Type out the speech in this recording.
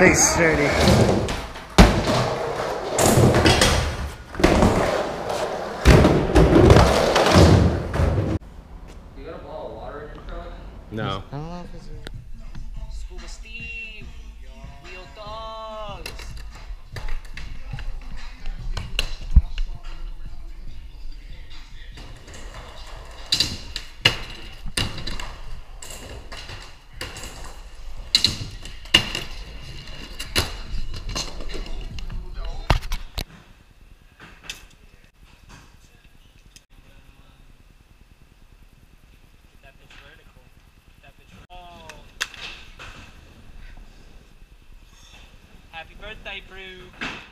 Nice, sturdy. You got a bottle of water in your truck? No. I don't know if it's Scuba Steve! Real dogs! That bitch vertical. That bitch. Oh. Happy birthday, Brew.